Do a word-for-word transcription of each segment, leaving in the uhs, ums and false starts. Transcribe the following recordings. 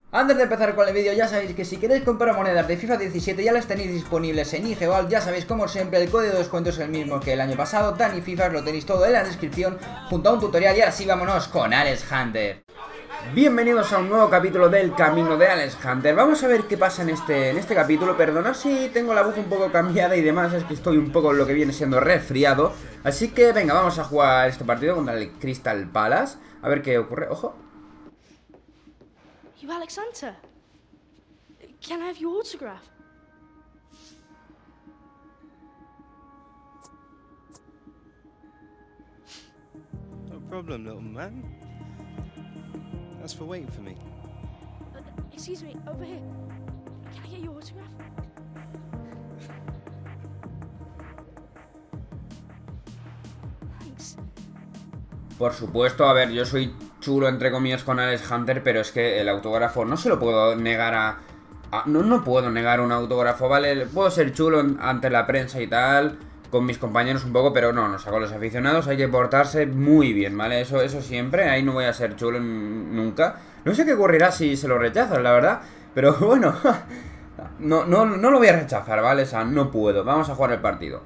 Antes de empezar con el vídeo, ya sabéis que si queréis comprar monedas de FIFA diecisiete ya las tenéis disponibles en IGEVAL. Ya sabéis, como siempre, el código de descuento es el mismo que el año pasado. Dani FIFA, lo tenéis todo en la descripción junto a un tutorial. Y ahora sí, vámonos con Alex Hunter. Bienvenidos a un nuevo capítulo del Camino de Alex Hunter. Vamos a ver qué pasa en este, en este capítulo. Perdonad si tengo la voz un poco cambiada y demás, es que estoy un poco lo que viene siendo resfriado. Así que venga, vamos a jugar este partido contra el Crystal Palace. A ver qué ocurre, ojo. You Alex Hunter? Can I have your autograph? No problem, little man. Thanks for waiting for me. Uh, excuse me, over here. Can I get your autograph? Thanks. Por supuesto, a ver, yo soy chulo entre comillas con Alex Hunter, pero es que el autógrafo no se lo puedo negar a... a no, no puedo negar un autógrafo, ¿vale? Puedo ser chulo ante la prensa y tal, con mis compañeros un poco, pero no, no con los aficionados hay que portarse muy bien, ¿vale? Eso, eso siempre, ahí no voy a ser chulo nunca. No sé qué ocurrirá si se lo rechazan, la verdad, pero bueno, no, no, no lo voy a rechazar, ¿vale? O sea, no puedo, vamos a jugar el partido.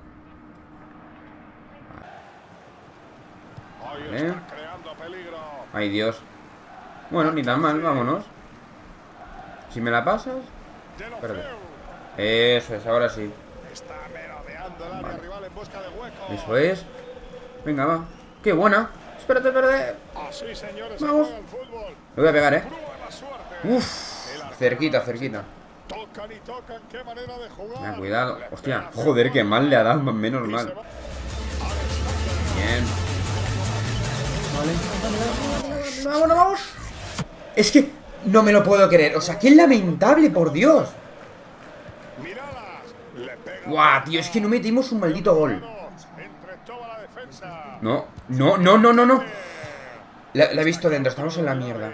Vale. Ay, Dios. Bueno, ni tan mal, vámonos. Si me la pasas. Espérate. Eso es, ahora sí. Vale. Eso es. Venga, va. ¡Qué buena! Espérate, espérate. Vamos. Lo voy a pegar, eh. Uff. Cerquita, cerquita. Venga, cuidado. Hostia, joder, qué mal le ha dado, menos mal. Bien. Vale. Vamos, vamos. Es que no me lo puedo creer. O sea, qué lamentable, por Dios. Guau, tío, es que no metimos un maldito gol. No, no, no, no, no, no. La, la he visto dentro, estamos en la mierda.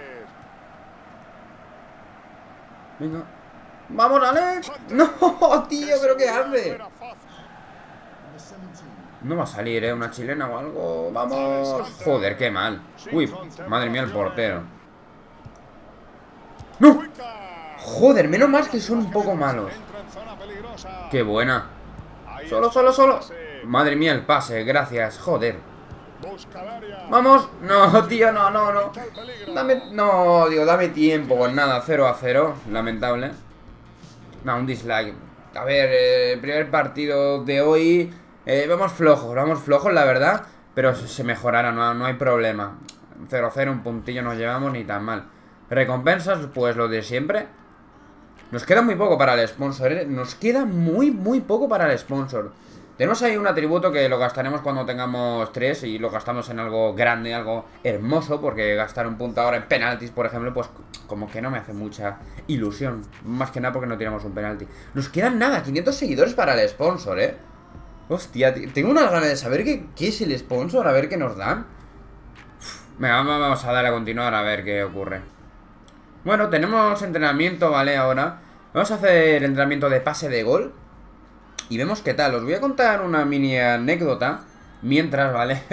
Venga. Vamos, Alex. No, tío, pero ¿qué hace? No va a salir, ¿eh? Una chilena o algo. ¡Vamos! Joder, qué mal. Uy, madre mía, el portero. ¡No! Joder, menos mal que son un poco malos. ¡Qué buena! Solo, solo, solo. Madre mía, el pase, gracias. Joder. ¡Vamos! No, tío, no, no, no. Dame, no, digo, dame tiempo. Pues nada, cero a cero. Lamentable. No, un dislike. A ver, eh, primer partido de hoy. Eh, vamos flojos, vamos flojos, la verdad. Pero se mejorará, no, no hay problema. cero a cero, un puntillo nos llevamos, ni tan mal. Recompensas, pues lo de siempre. Nos queda muy poco para el sponsor, ¿eh? Nos queda muy, muy poco para el sponsor. Tenemos ahí un atributo que lo gastaremos cuando tengamos tres y lo gastamos en algo grande, algo hermoso. Porque gastar un punto ahora en penaltis, por ejemplo, pues como que no me hace mucha ilusión. Más que nada porque no tiramos un penalti. Nos quedan nada, quinientos seguidores para el sponsor, ¿eh? Hostia, tengo unas ganas de saber qué, qué es el sponsor, a ver qué nos dan. Uf, venga, vamos a darle a continuar a ver qué ocurre. Bueno, tenemos entrenamiento, ¿vale? Ahora vamos a hacer entrenamiento de pase de gol y vemos qué tal. Os voy a contar una mini anécdota mientras, ¿vale?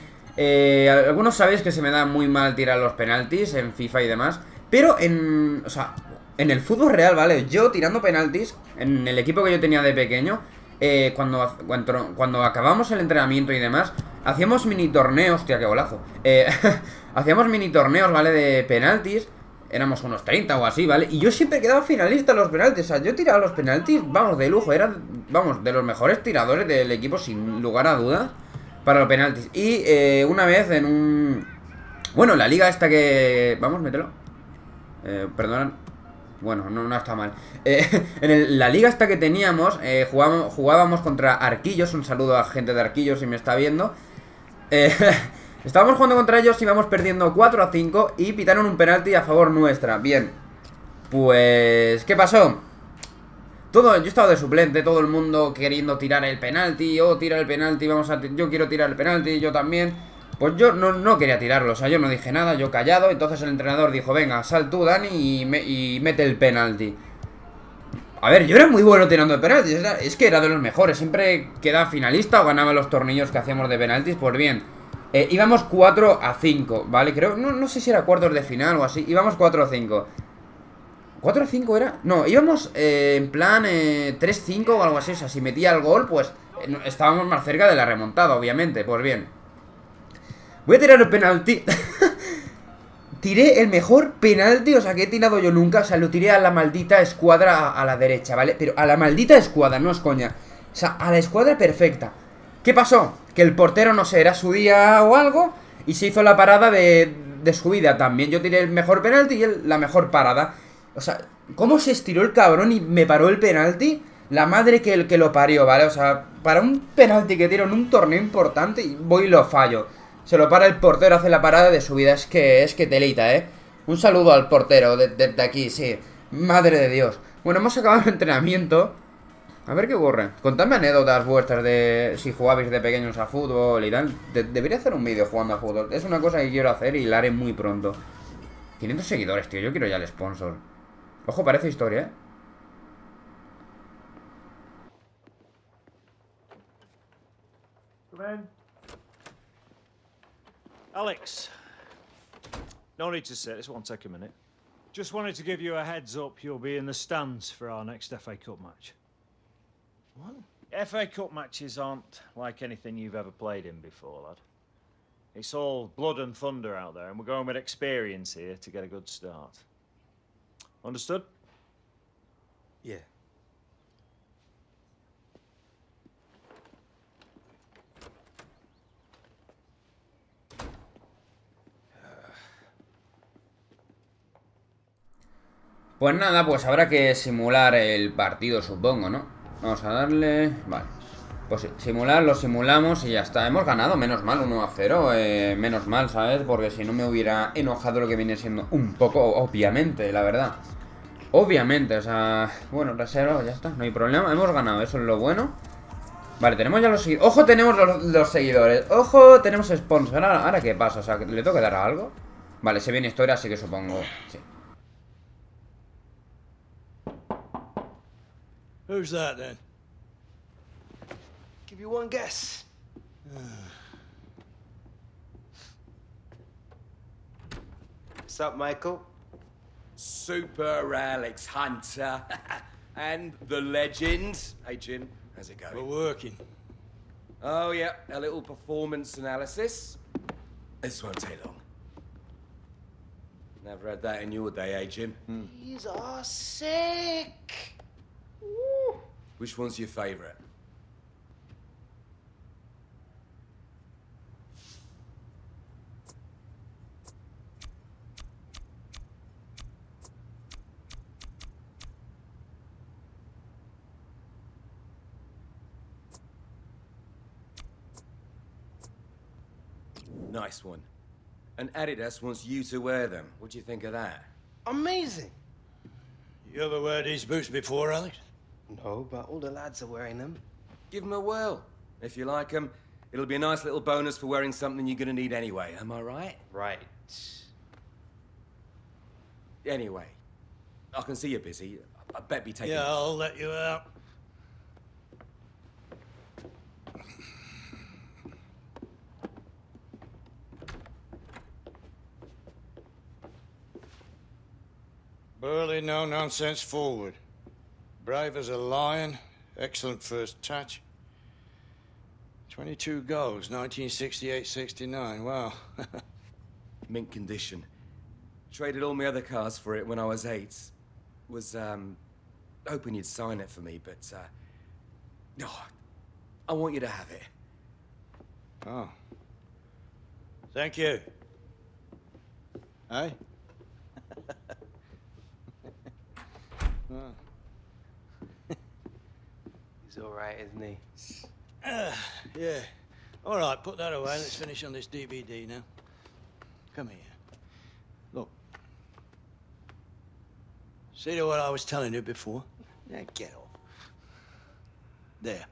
eh, algunos sabéis que se me da muy mal tirar los penaltis en FIFA y demás, pero en... o sea, en el fútbol real, ¿vale? Yo tirando penaltis, en el equipo que yo tenía de pequeño... Eh, cuando, cuando, cuando acabamos el entrenamiento y demás, hacíamos mini torneos, hostia, qué golazo. Eh, hacíamos mini torneos, ¿vale? De penaltis. Éramos unos treinta o así, ¿vale? Y yo siempre quedaba finalista en los penaltis. O sea, yo tiraba los penaltis, vamos, de lujo. Era, vamos, de los mejores tiradores del equipo, sin lugar a dudas, para los penaltis. Y eh, una vez en un... bueno, la liga esta que... vamos, mételo. Eh, perdón. Bueno, no, no está mal. eh, En el, la liga esta que teníamos, eh, jugábamos, jugábamos contra Arquillos. Un saludo a gente de Arquillos si me está viendo. eh, Estábamos jugando contra ellos, íbamos perdiendo cuatro a cinco y pitaron un penalti a favor nuestra. Bien. Pues... ¿qué pasó? Todo, yo estaba de suplente, todo el mundo queriendo tirar el penalti. Oh, tira el penalti, vamos a... yo quiero tirar el penalti, yo también. Pues yo no, no quería tirarlo, o sea, yo no dije nada, yo callado. Entonces el entrenador dijo, venga, sal tú, Dani, y, me, y mete el penalti. A ver, yo era muy bueno tirando de penaltis, era, es que era de los mejores. Siempre quedaba finalista o ganaba los tornillos que hacíamos de penaltis. Pues bien, eh, íbamos cuatro a cinco, ¿vale? Creo, no, no sé si era cuartos de final o así. Íbamos cuatro a cinco. ¿cuatro a cinco era? No, íbamos eh, en plan eh, tres cinco o algo así. O sea, si metía el gol, pues eh, estábamos más cerca de la remontada, obviamente. Pues bien, voy a tirar el penalti. Tiré el mejor penalti, o sea, que he tirado yo nunca. O sea, lo tiré a la maldita escuadra a, a la derecha, ¿vale? Pero a la maldita escuadra, no es coña. O sea, a la escuadra perfecta. ¿Qué pasó? Que el portero, no sé, era su día o algo, y se hizo la parada de, de su vida también. Yo tiré el mejor penalti y él la mejor parada. O sea, ¿cómo se estiró el cabrón y me paró el penalti? La madre que, que lo parió, ¿vale? O sea, para un penalti que tiro en un torneo importante, voy y lo fallo. Se lo para el portero, hace la parada de su vida. Es que, es que telita, ¿eh? Un saludo al portero desde de, de aquí, sí. Madre de Dios. Bueno, hemos acabado el entrenamiento. A ver qué ocurre. Contadme anécdotas vuestras de si jugabais de pequeños a fútbol y tal. De debería hacer un vídeo jugando a fútbol. Es una cosa que quiero hacer y la haré muy pronto. quinientos seguidores, tío. Yo quiero ya el sponsor. Ojo, parece historia, ¿eh? Alex, no need to sit, this won't take a minute. Just wanted to give you a heads up, you'll be in the stands for our next F A Cup match. What? F A Cup matches aren't like anything you've ever played in before, lad. It's all blood and thunder out there, and we're going with experience here to get a good start. Understood? Yeah. Pues nada, pues habrá que simular el partido, supongo, ¿no? Vamos a darle... Vale. Pues simular, lo simulamos y ya está. Hemos ganado, menos mal, uno a cero. Eh, menos mal, ¿sabes? Porque si no me hubiera enojado lo que viene siendo un poco, obviamente, la verdad. Obviamente, o sea... Bueno, reserva, ya está, no hay problema. Hemos ganado, eso es lo bueno. Vale, tenemos ya los seguidores. ¡Ojo, tenemos los, los seguidores! ¡Ojo, tenemos sponsor! ¿Ahora, ¿Ahora qué pasa? O sea, ¿le tengo que dar a algo? Vale, se viene historia, así que supongo... Sí. Who's that then? Give you one guess. What's up, Michael? Super Alex Hunter and the legend. Hey Jim, how's it going? We're working. Oh yeah, a little performance analysis. This won't take long. Never had that in your day, eh, Jim? Hmm. These are sick. Woo. Which one's your favourite? Nice one. And Adidas wants you to wear them. What do you think of that? Amazing. You ever wear these boots before, Alex? No, but all the lads are wearing them. Give them a whirl. If you like them, it'll be a nice little bonus for wearing something you're gonna need anyway. Am I right? Right. Anyway, I can see you're busy. I bet be taking... Yeah, I'll let you out. Burley, no nonsense forward. Brave as a lion. Excellent first touch. twenty-two goals, nineteen sixty-eight sixty-nine. Wow. Mint condition. Traded all my other cars for it when I was eight. Was, um, hoping you'd sign it for me, but, uh... Oh, I want you to have it. Oh. Thank you. Hey? Oh. He's all right, isn't he? Uh, yeah. All right, put that away. Let's finish on this D V D now. Come here. Look. See to what I was telling you before? Yeah, get off. There.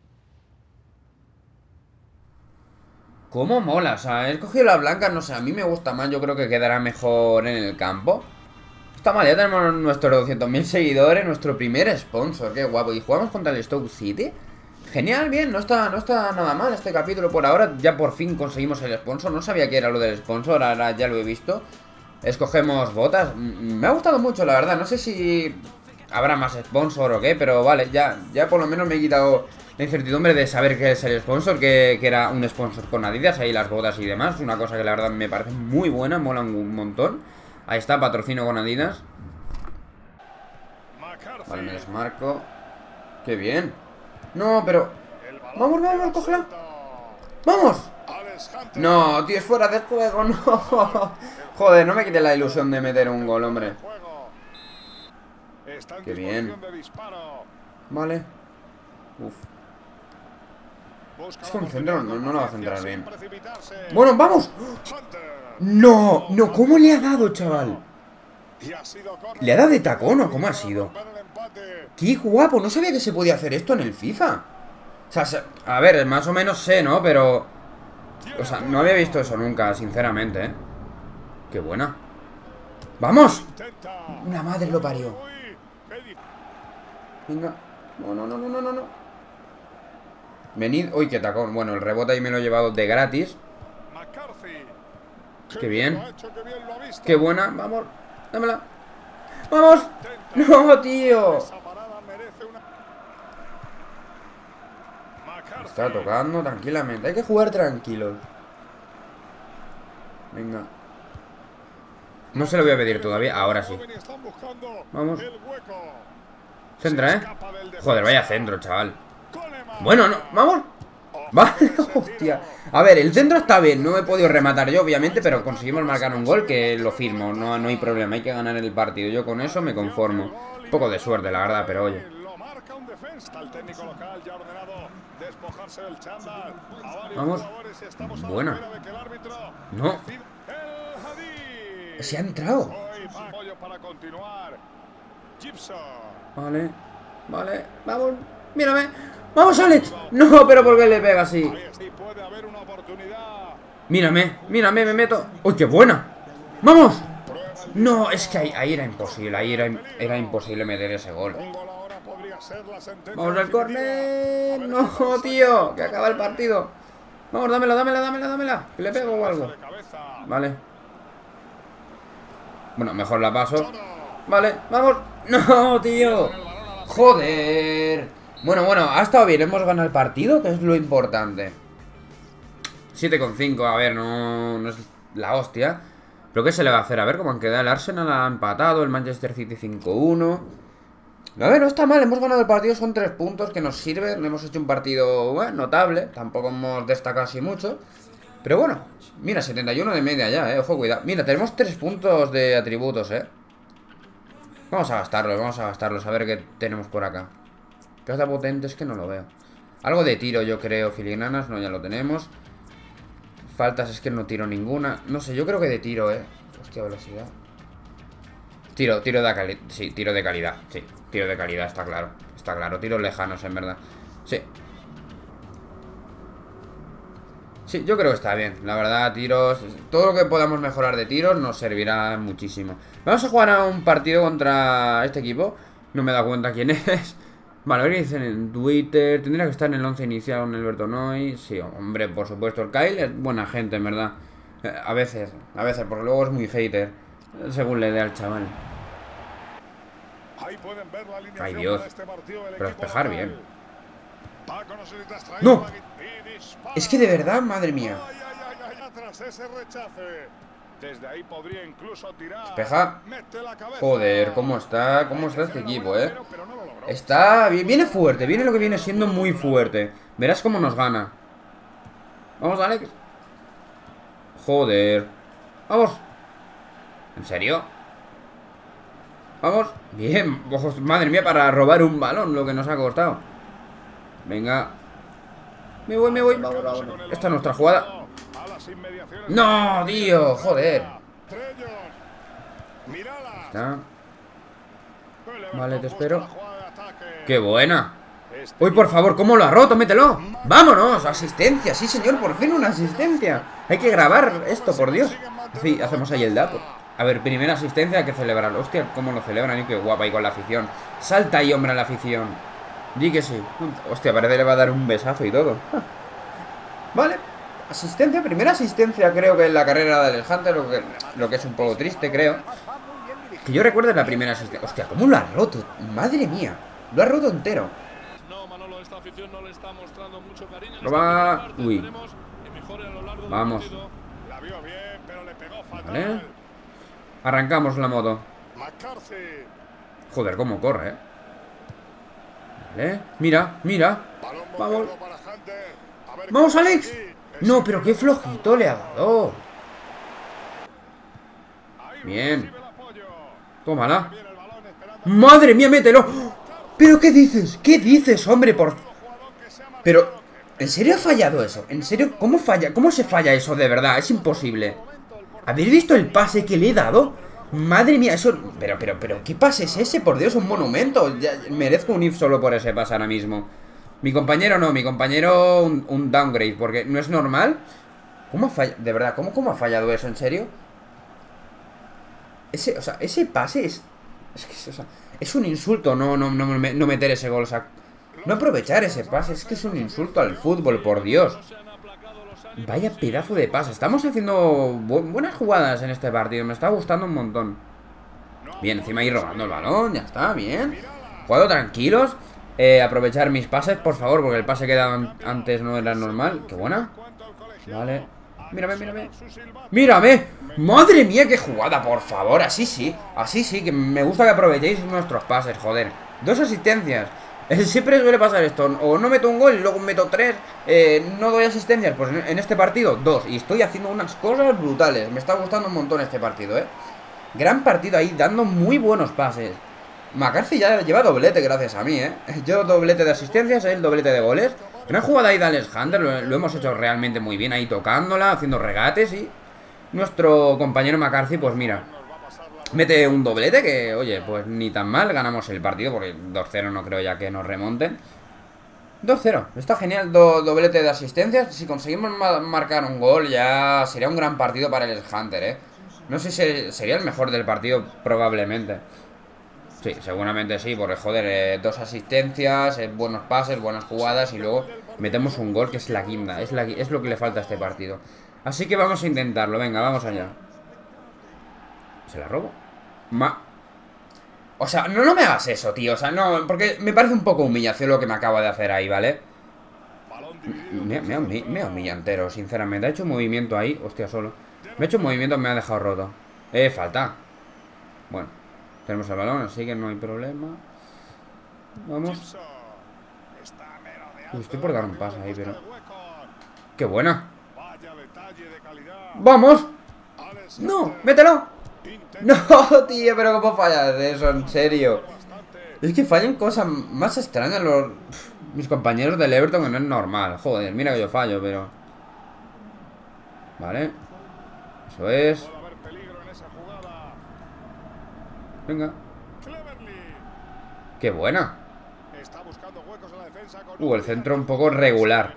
¿Cómo mola? O sea, he escogido la blanca, no sé, a mí me gusta más, yo creo que quedará mejor en el campo. Está mal, ya tenemos nuestros doscientos mil seguidores, nuestro primer sponsor, qué guapo. Y jugamos contra el Stoke City. Genial, bien, no está, no está nada mal este capítulo por ahora. Ya por fin conseguimos el sponsor, no sabía que era lo del sponsor, ahora ya lo he visto. Escogemos botas. Me ha gustado mucho, la verdad. No sé si habrá más sponsor o qué, pero vale, ya, ya por lo menos me he quitado la incertidumbre de saber que es el sponsor, que, que era un sponsor con Adidas, ahí las botas y demás. Una cosa que la verdad me parece muy buena, mola un montón. Ahí está, patrocinio con Adidas. Vale, me desmarco. Qué bien. No, pero... Vamos, vamos, cógela. ¡Vamos! No, tío, es fuera de juego, no. Joder, no me quite la ilusión de meter un gol, hombre. Qué bien. Vale. Uf. Es que un centro no, no lo va a centrar bien. Bueno, vamos. No, no, ¿cómo le ha dado, chaval? ¿Le ha dado de tacón o cómo ha sido? ¡Qué guapo! No sabía que se podía hacer esto en el FIFA. O sea, a ver, más o menos sé, ¿no? Pero... O sea, no había visto eso nunca, sinceramente, ¿eh? ¡Qué buena! ¡Vamos! Una madre lo parió. Venga. No, no, no, no, no, no. Venid... Uy, qué tacón. Bueno, el rebote ahí me lo he llevado de gratis. ¡Qué bien! ¡Qué buena! ¡Vamos! ¡Dámela! ¡Vamos! ¡No, tío! Está tocando tranquilamente. Hay que jugar tranquilos. Venga. No se lo voy a pedir todavía. Ahora sí. Vamos. Centra, ¿eh? Joder, vaya centro, chaval. Bueno, no. Vamos. Vale, hostia. A ver, el centro está bien. No he podido rematar yo, obviamente, pero conseguimos marcar un gol que lo firmo. No, no hay problema. Hay que ganar el partido. Yo con eso me conformo. Un poco de suerte, la verdad, pero oye. Vamos. Buena. No. Se ha entrado. Vale. Vale. Vamos. Mírame. ¡Vamos, Alex! No, pero ¿por qué le pega así? Mírame. Mírame, me meto. ¡Uy, qué buena! ¡Vamos! No, es que ahí, ahí era imposible. Ahí era, era imposible meter ese gol. Vamos al córner. No, tío, que acaba el partido. Vamos, dámela, dámela, dámela, dámela. Que le pego o algo. Vale. Bueno, mejor la paso. Vale, vamos. No, tío. Joder. Bueno, bueno, ha estado bien. Hemos ganado el partido, que es lo importante. siete coma cinco, a ver, no, no es la hostia. Pero ¿qué se le va a hacer? A ver cómo han quedado. El Arsenal ha empatado, el Manchester City cinco uno. A ver, no está mal, hemos ganado el partido, son tres puntos que nos sirven. Hemos hecho un partido, bueno, notable. Tampoco hemos destacado así mucho. Pero bueno, mira, setenta y uno de media ya, eh, ojo, cuidado. Mira, tenemos tres puntos de atributos, eh. Vamos a gastarlos, vamos a gastarlos, a ver qué tenemos por acá. Plaza potente es que no lo veo. Algo de tiro yo creo, filigranas, no, ya lo tenemos. Faltas es que no tiro ninguna. No sé, yo creo que de tiro, eh. Hostia, velocidad. Tiro, tiro de calidad. Sí, tiro de calidad, sí. Tiro de calidad, está claro. Está claro, tiros lejanos, en verdad. Sí. Sí, yo creo que está bien. La verdad, tiros... Todo lo que podamos mejorar de tiros nos servirá muchísimo. Vamos a jugar a un partido contra este equipo. No me he dado cuenta quién es. Vale, a ver qué dicen en Twitter. Tendría que estar en el once inicial con el Bertonoy. Sí, hombre, por supuesto. El Kyle es buena gente, en verdad. eh, A veces, a veces, porque luego es muy hater, según le dé al chaval. Ay, Dios. Pero despejar bien. ¡No! Es que de verdad, madre mía. Despeja. Joder, cómo está, cómo está este equipo, eh. Está, viene fuerte, viene lo que viene siendo muy fuerte. Verás cómo nos gana. Vamos, Alex. Joder. Vamos. ¿En serio? Vamos. Bien, ojos, madre mía, para robar un balón, lo que nos ha costado. Venga. Me voy, me voy, vamos, vamos. Esta es nuestra jugada. No, tío, joder. Está. Vale, te espero. ¡Qué buena! Uy, por favor, ¿cómo lo ha roto? ¡Mételo! ¡Vámonos! ¡Asistencia! Sí, señor, por fin una asistencia. Hay que grabar esto, por Dios. Sí, hacemos ahí el dato. A ver, primera asistencia, hay que celebrarlo. Hostia, cómo lo celebran y qué guapa ahí con la afición. Salta ahí, hombre, a la afición. Di que sí. Hostia, parece que le va a dar un besazo y todo. Vale. asistencia, primera asistencia creo que en la carrera de Alex Hunter, lo que, lo que es un poco triste, creo. Que yo recuerdo la primera asistencia. Hostia, ¿cómo lo ha roto? Madre mía, lo ha roto entero. Lo va... Uy. Vamos. Vale. Arrancamos la moto. Joder, cómo corre, eh. Vale. Mira, mira. Vamos. Vamos, Alex. No, pero qué flojito le ha dado. Bien. Tómala. Madre mía, mételo. ¿Pero qué dices? ¿Qué dices, hombre? Por... Pero, ¿en serio ha fallado eso? ¿En serio? ¿Cómo falla? ¿Cómo se falla eso de verdad? Es imposible. ¿Habéis visto el pase que le he dado? Madre mía, eso... Pero, pero, pero, ¿qué pase es ese? Por Dios, un monumento. Ya, merezco un if solo por ese pase ahora mismo. Mi compañero no, mi compañero un, un downgrade, porque no es normal. ¿Cómo ha fallado? De verdad, ¿cómo, ¿cómo ha fallado eso? ¿En serio? Ese, o sea, ese pase es... Es que, o sea, es un insulto no, no, no, no meter ese gol, o sea, no aprovechar ese pase, es que es un insulto al fútbol, por Dios. Vaya pedazo de pase. Estamos haciendo bu buenas jugadas en este partido, me está gustando un montón. Bien, encima ir robando el balón, ya está, bien. Jugado tranquilos. eh, Aprovechar mis pases, por favor, porque el pase que daba antes no era normal. Qué buena. Vale. Mírame, mírame. ¡Mírame! ¡Madre mía, qué jugada, por favor! Así sí, así sí, que me gusta que aprovechéis nuestros pases, joder. Dos asistencias. Siempre suele pasar esto. O no meto un gol y luego meto tres. eh, No doy asistencias. Pues en este partido, dos. Y estoy haciendo unas cosas brutales. Me está gustando un montón este partido, eh. Gran partido ahí, dando muy buenos pases. McCarthy ya lleva doblete gracias a mí, eh. Yo doblete de asistencias, él doblete de goles. Una jugada ahí de Alex Hunter, lo, lo hemos hecho realmente muy bien ahí tocándola, haciendo regates. Y nuestro compañero McCarthy, pues mira, mete un doblete que, oye, pues ni tan mal. Ganamos el partido porque dos cero no creo ya que nos remonten. dos cero, está genial, do, doblete de asistencias. Si conseguimos ma marcar un gol ya sería un gran partido para el Hunter, eh. No sé si sería el mejor del partido, probablemente. Sí, seguramente sí, porque joder, eh, dos asistencias, eh, buenos pases, buenas jugadas y luego metemos un gol que es la guinda, es, la, es lo que le falta a este partido. Así que vamos a intentarlo, venga, vamos allá. ¿Se la robo? Ma... O sea, no, no me hagas eso, tío, o sea, no, porque me parece un poco humillación lo que me acabo de hacer ahí, ¿vale? Me, me, me, me humilla entero, sinceramente. Ha hecho un movimiento ahí, hostia, solo. Me ha hecho un movimiento, me ha dejado roto. Eh, falta. Bueno. Tenemos el balón, así que no hay problema. Vamos. Uy, estoy por dar un paso ahí, pero... ¡Qué buena! ¡Vamos! ¡No! ¡Mételo! ¡No, tío! Pero ¿cómo fallas eso? En serio. Es que fallan cosas más extrañas los... mis compañeros del Everton, que no es normal. Joder, mira que yo fallo, pero... Vale. Eso es... Venga. ¡Qué buena! Uh, el centro un poco regular.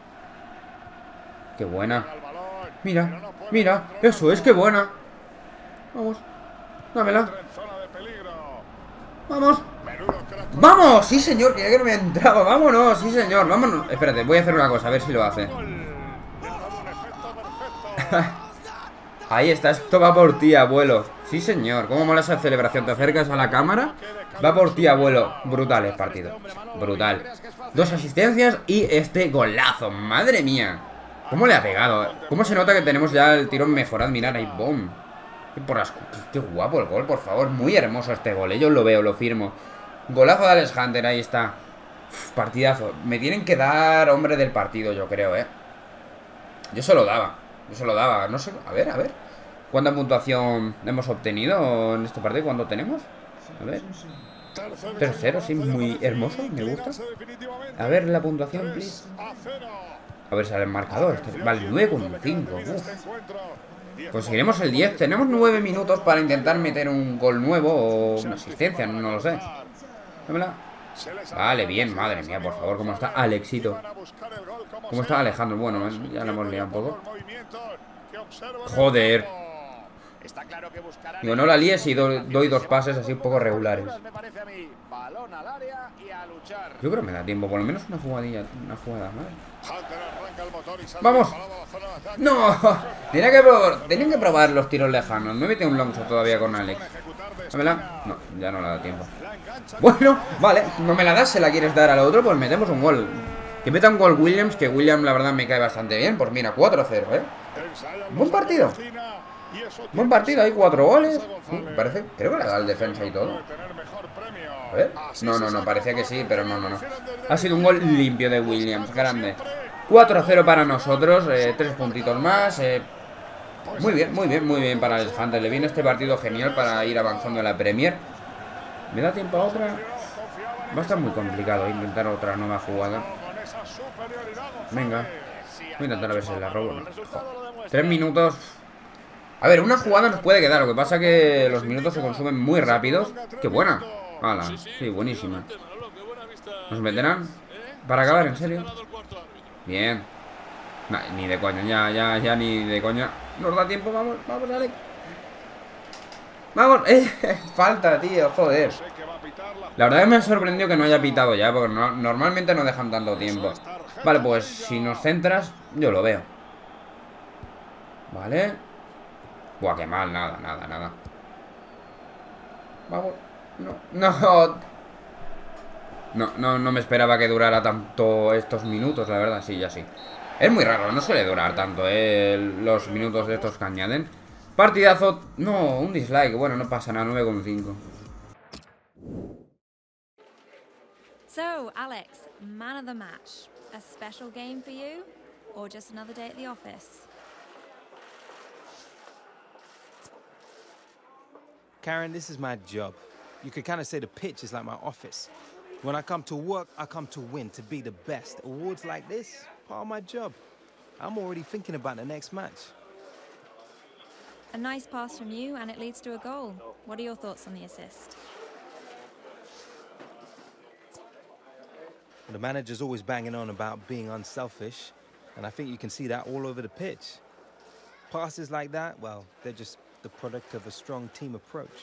¡Qué buena! Mira, mira, eso es, qué buena. Vamos, dámela. Vamos. ¡Vamos! Sí, señor, que ya que no me entraba. Vámonos, sí, señor, vámonos. Espérate, voy a hacer una cosa, a ver si lo hace. Ahí está, esto va por ti, abuelo. Sí, señor, cómo mola esa celebración. Te acercas a la cámara. Va por ti, abuelo. Brutal el partido, brutal. Dos asistencias y este golazo. Madre mía, cómo le ha pegado. Cómo se nota que tenemos ya el tirón mejorado. Mirad ahí, boom. Qué, por las... Qué guapo el gol, por favor. Muy hermoso este gol, ¿eh? Yo lo veo, lo firmo. Golazo de Alex Hunter, ahí está. Uf, partidazo. Me tienen que dar hombre del partido, yo creo, ¿eh? Yo se lo daba. Yo se lo daba, no sé, a ver, a ver. ¿Cuánta puntuación hemos obtenido en este partido? ¿Cuánto tenemos? A ver. Tercero, sí, muy hermoso, me gusta. A ver la puntuación, please. A ver, sale el marcador. Este, vale, nueve coma cinco. Conseguiremos el diez. Tenemos nueve minutos para intentar meter un gol nuevo o una asistencia, no lo sé. Dámela. Vale, bien, madre mía, por favor, ¿cómo está Alexito? ¿Cómo está Alejandro? Bueno, ya lo hemos liado un poco. Joder. Digo, no la líes y do, doy dos pases así un poco regulares. Yo creo que me da tiempo, por lo menos una jugadilla, una jugada más. ¡Vamos! ¡No! Tenía que probar, tenía que probar los tiros lejanos. No he metido un long shot todavía con Alex. ¿Dámela? No, ya no le da tiempo. Bueno, vale, no me la das, se la quieres dar al otro, pues metemos un gol. Que meta un gol Williams, que Williams la verdad me cae bastante bien. Pues mira, cuatro cero, ¿eh? Buen partido. Buen partido, hay cuatro goles. Uh, parece, creo que le da el defensa y todo. A ver. No, no, no, parecía que sí, pero no, no, no. Ha sido un gol limpio de Williams, grande. cuatro cero para nosotros, eh, tres puntitos más. eh, Muy bien, muy bien, muy bien para el Hunter. Le viene este partido genial para ir avanzando en la Premier. ¿Me da tiempo a otra? Va a estar muy complicado intentar otra nueva jugada. Venga. Voy a intentar a ver si la robo. No. Tres minutos. A ver, una jugada nos puede quedar. Lo que pasa es que los minutos se consumen muy rápidos. ¡Qué buena! ¡Hala! Sí, buenísima. ¿Nos meterán? Para acabar, en serio. Bien. Nah, ni de coña, ya, ya, ya ni de coña. Nos da tiempo, vamos, vamos, Alex. Vamos, eh, falta, tío, joder. La verdad es que me ha sorprendido que no haya pitado ya, porque no, normalmente no dejan tanto tiempo. Vale, pues si nos centras, yo lo veo. Vale. Buah, qué mal, nada, nada, nada. Vamos, no, no. No, no, no me esperaba que durara tanto estos minutos, la verdad, sí, ya sí. Es muy raro, no suele durar tanto, eh, los minutos de estos que añaden. Partidazo, no, un dislike, bueno, no pasa nada, nueve coma cinco. So, Alex, man of the match. A special game for you? Or just another day at the office? Karen, this is my job. You could kind of say the pitch is like my office. When I come to work, I come to win, to be the best. Awards like this, part of my job. I'm already thinking about the next match. A nice pass from you, and it leads to a goal. What are your thoughts on the assist? The manager's always banging on about being unselfish, and I think you can see that all over the pitch. Passes like that, well, they're just the product of a strong team approach.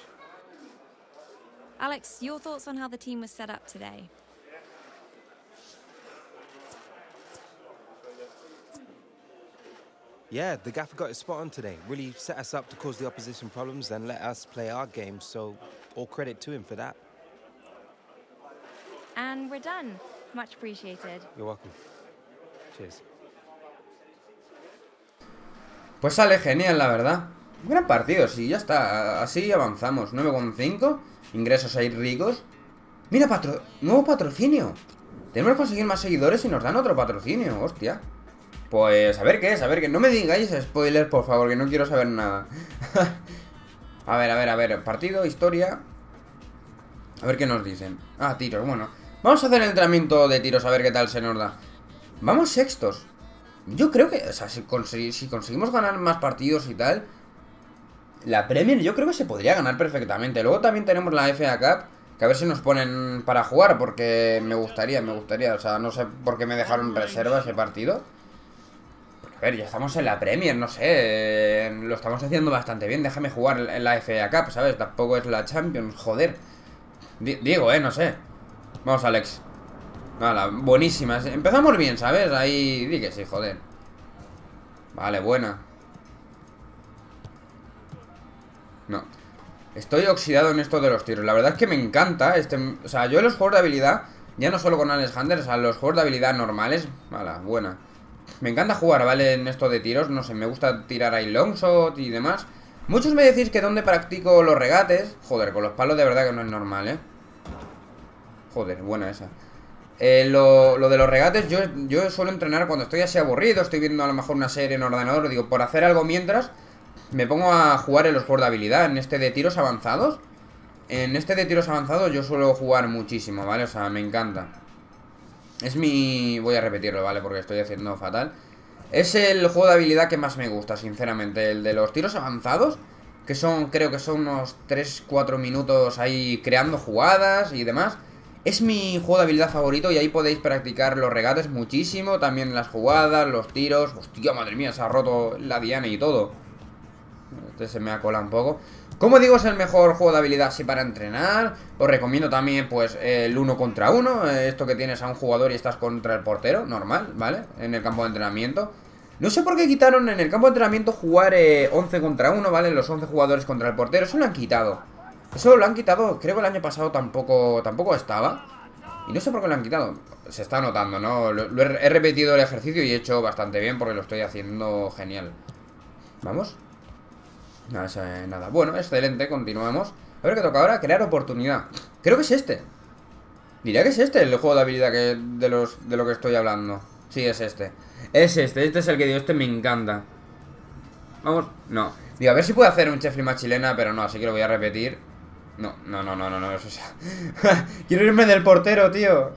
Alex, your thoughts on how the team was set up today? Yeah, the gaffer got his spot on today. Really set us up to cause the opposition problems and let us play our game, so all credit to him for that. And we're done. Much appreciated. You're welcome. Cheers. Pues sale genial, la verdad. Un gran partido, sí, ya está. Así avanzamos. nueve coma cinco. Ingresos ahí ricos. Mira, patro... nuevo patrocinio. Tenemos que conseguir más seguidores y nos dan otro patrocinio. Hostia. Pues a ver qué es, a ver qué. No me digáis spoilers, por favor, que no quiero saber nada. A ver, a ver, a ver. Partido, historia. A ver qué nos dicen. Ah, tiros, bueno. Vamos a hacer el entrenamiento de tiros, a ver qué tal se nos da. Vamos sextos. Yo creo que, o sea, si, consegui si conseguimos ganar más partidos y tal, la Premier yo creo que se podría ganar perfectamente. Luego también tenemos la F A Cup, que a ver si nos ponen para jugar, porque me gustaría, me gustaría. O sea, no sé por qué me dejaron reserva ese partido. Porque, a ver, ya estamos en la Premier, no sé, lo estamos haciendo bastante bien. Déjame jugar en la F A Cup, ¿sabes? Tampoco es la Champions, joder. D Digo, eh, no sé. Vamos, Alex. Vale, buenísimas. Empezamos bien, ¿sabes? Ahí, di que sí, joder. Vale, buena. No. Estoy oxidado en esto de los tiros. La verdad es que me encanta este... O sea, yo en los juegos de habilidad, ya no solo con Alex Hunter, o sea, los juegos de habilidad normales. Vale, buena. Me encanta jugar, ¿vale? En esto de tiros, no sé, me gusta tirar ahí longshot y demás. Muchos me decís que donde practico los regates. Joder, con los palos de verdad que no es normal, ¿eh? Joder, buena esa. Eh, lo, lo de los regates, yo, yo suelo entrenar cuando estoy así aburrido, estoy viendo a lo mejor una serie en ordenador, digo, por hacer algo mientras, me pongo a jugar en los juegos de habilidad, en este de tiros avanzados. En este de tiros avanzados yo suelo jugar muchísimo, ¿vale? O sea, me encanta. Es mi... Voy a repetirlo, ¿vale? Porque estoy haciendo fatal. Es el juego de habilidad que más me gusta, sinceramente, el de los tiros avanzados, que son, creo que son unos tres cuatro minutos ahí creando jugadas y demás. Es mi juego de habilidad favorito y ahí podéis practicar los regates muchísimo. También las jugadas, los tiros. Hostia, madre mía, se ha roto la diana y todo. Este se me ha colado un poco. Como digo, es el mejor juego de habilidad así para entrenar. Os recomiendo también, pues, el uno contra uno. Esto que tienes a un jugador y estás contra el portero, normal, ¿vale? En el campo de entrenamiento. No sé por qué quitaron en el campo de entrenamiento jugar eh, once contra uno, ¿vale? Los once jugadores contra el portero. Eso lo han quitado. Eso lo han quitado, creo que el año pasado tampoco, tampoco estaba. Y no sé por qué lo han quitado. Se está notando, ¿no? Lo, lo he, he repetido el ejercicio y he hecho bastante bien porque lo estoy haciendo genial. ¿Vamos? Nada, eh, nada. Bueno, excelente, continuamos. A ver qué toca ahora, crear oportunidad. Creo que es este. Diría que es este el juego de habilidad que, de, los, de lo que estoy hablando. Sí, es este. Es este, este es el que digo, este me encanta. Vamos, no. Digo, a ver si puedo hacer un chef lima chilena, pero no, así que lo voy a repetir. No, no, no, no, no, no, eso sea. Quiero irme del portero, tío.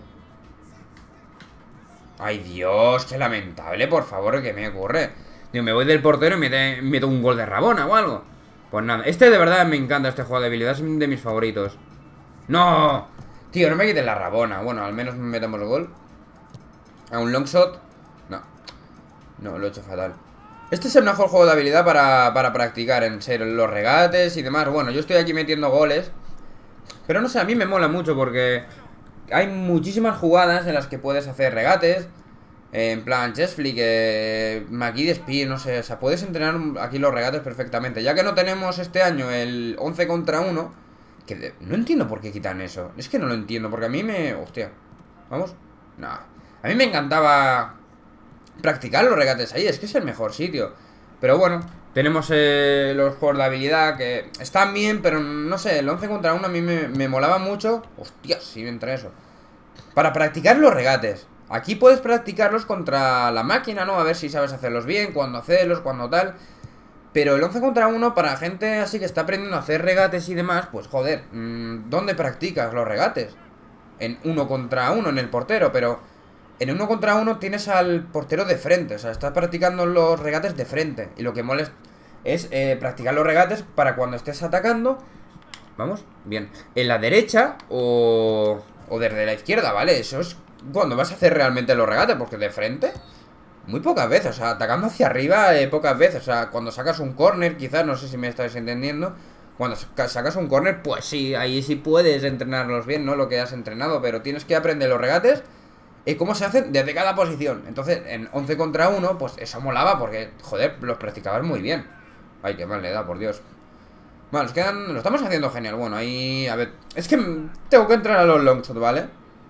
Ay, Dios, qué lamentable, por favor, ¿qué me ocurre? Digo, me voy del portero y me meto un gol de Rabona o algo. Pues nada, este de verdad me encanta, este juego de habilidad, es de mis favoritos. ¡No! Tío, no me quiten la Rabona. Bueno, al menos metemos el gol. A un long shot. No, no, lo he hecho fatal. Este es el mejor juego de habilidad para, para practicar, en serio, los regates y demás. Bueno, yo estoy aquí metiendo goles, pero no sé, a mí me mola mucho porque hay muchísimas jugadas en las que puedes hacer regates. eh, En plan, chest flick, eh, Maki de spin, no sé, o sea, puedes entrenar aquí los regates perfectamente. Ya que no tenemos este año el once contra uno, que de, no entiendo por qué quitan eso. Es que no lo entiendo, porque a mí me... Hostia, ¿vamos? No, a mí me encantaba practicar los regates ahí, es que es el mejor sitio. Pero bueno, tenemos eh, los juegos de habilidad que están bien, pero no sé, el once contra uno a mí me, me molaba mucho. Hostia, sí me entra eso. Para practicar los regates. Aquí puedes practicarlos contra la máquina, ¿no? A ver si sabes hacerlos bien, cuándo hacerlos, cuándo tal. Pero el once contra uno para gente así que está aprendiendo a hacer regates y demás, pues joder, ¿dónde practicas los regates? En uno contra uno, en el portero, pero... En uno contra uno tienes al portero de frente. O sea, estás practicando los regates de frente. Y lo que molesta es eh, practicar los regates para cuando estés atacando. Vamos, bien. En la derecha o, o desde la izquierda, ¿vale? Eso es cuando vas a hacer realmente los regates. Porque de frente, muy pocas veces. O sea, atacando hacia arriba, eh, pocas veces. O sea, cuando sacas un corner, quizás, no sé si me estáis entendiendo. Cuando sacas un corner, pues sí, ahí sí puedes entrenarlos bien, ¿no? Lo que has entrenado. Pero tienes que aprender los regates y cómo se hacen desde cada posición. Entonces, en once contra uno, pues eso molaba porque, joder, los practicabas muy bien. Ay, qué mal le da, por Dios. Bueno, nos quedan... Lo estamos haciendo genial. Bueno, ahí... A ver... Es que tengo que entrar a los longshots, ¿vale?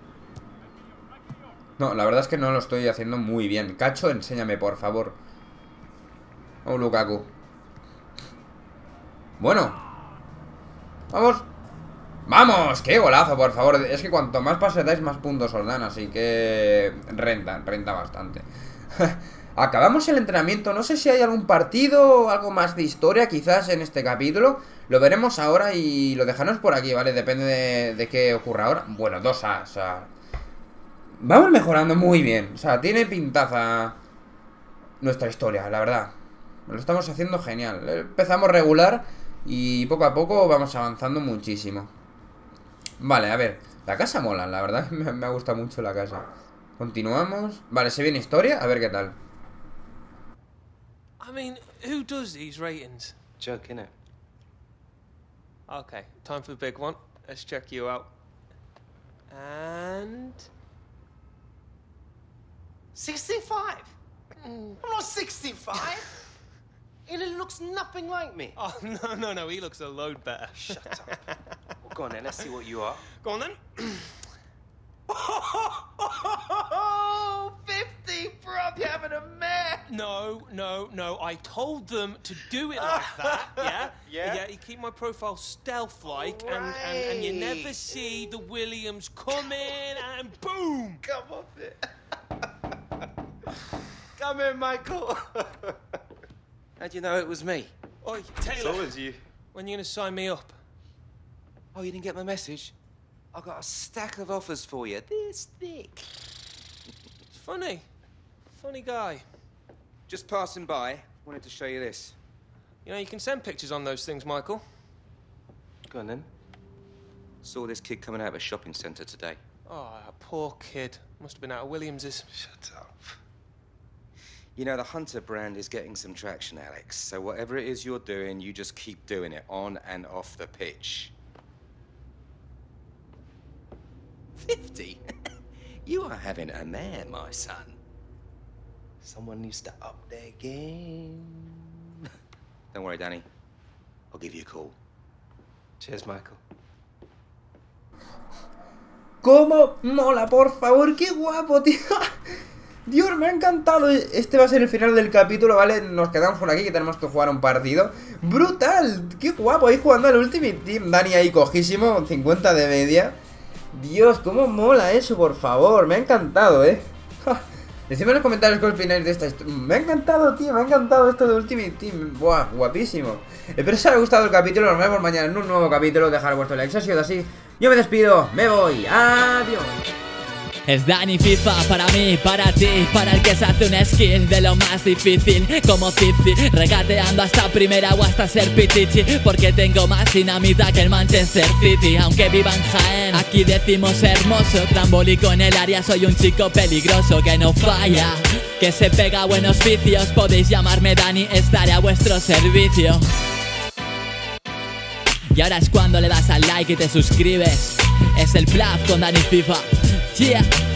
No, la verdad es que no lo estoy haciendo muy bien. Cacho, enséñame, por favor. Oh, Lukaku. Bueno. Vamos. ¡Vamos! ¡Qué golazo, por favor! Es que cuanto más pases dais, más puntos os dan. Así que... Renta, renta bastante. Acabamos el entrenamiento. No sé si hay algún partido o algo más de historia quizás en este capítulo. Lo veremos ahora y lo dejaremos por aquí, ¿vale? Depende de, de qué ocurra ahora. Bueno, dos A, o sea... Vamos mejorando muy bien. O sea, tiene pintaza nuestra historia, la verdad. Lo estamos haciendo genial. Empezamos regular y poco a poco vamos avanzando muchísimo. Vale, a ver, la casa mola, la verdad me, me ha gustado mucho la casa. Continuamos. Vale, se viene historia, a ver qué tal. I mean, who does these ratings? Joke, innit? Okay, time for the big one. Let's check you out. And... sixty-five? I'm not sixty-five. He looks nothing like me. Oh, no, no, no, he looks a load better. Shut up. Well, go on then, let's see what you are. Go on then. Oh, fifty, bro, you're having a mare. No, no, no, I told them to do it like that, yeah? Yeah? Yeah, you keep my profile stealth-like, and, and, and you never see the Williams come in, and boom! Come off it. Come in, Michael. How'd you know it was me? Oi, It's Taylor, always you. when you gonna sign me up? Oh, you didn't get my message? I've got a stack of offers for you, this thick. It's funny. Funny guy. Just passing by, wanted to show you this. You know, you can send pictures on those things, Michael. Go on then. Saw this kid coming out of a shopping centre today. Oh, poor kid. Must have been out of Williams's. Shut up. You know, the Hunter brand is getting some traction, Alex. So whatever it is you're doing, you just keep doing it on and off the pitch. fifty? You are having a mare, my son. Someone needs to up their game. Don't worry, Danny. I'll give you a call. Cheers, Michael. ¿Cómo mola, por favor? ¡Qué guapo, tío! Dios, me ha encantado. Este va a ser el final del capítulo, ¿vale? Nos quedamos por aquí, que tenemos que jugar un partido. ¡Brutal! ¡Qué guapo! Ahí jugando al Ultimate Team. Dani ahí cojísimo, cincuenta de media. Dios, cómo mola eso, por favor. Me ha encantado, ¿eh? Decidme en los comentarios qué opináis de esta historia. Me ha encantado, tío, me ha encantado esto de Ultimate Team. Buah, guapísimo. Espero que os haya gustado el capítulo. Nos vemos mañana en un nuevo capítulo. Dejar vuestro like si ha sido así. Yo me despido, me voy. Adiós. Es Dani FIFA para mí, para ti, para el que se hace un skill de lo más difícil, como Cici, regateando hasta primera o hasta ser pitichi, porque tengo más dinamita que el Manchester City. Aunque viva en Jaén, aquí decimos hermoso, trambólico en el área, soy un chico peligroso que no falla, que se pega a buenos vicios. Podéis llamarme Dani, estaré a vuestro servicio. Y ahora es cuando le das al like y te suscribes. Es el Plaf con Dani FIFA. Yeah.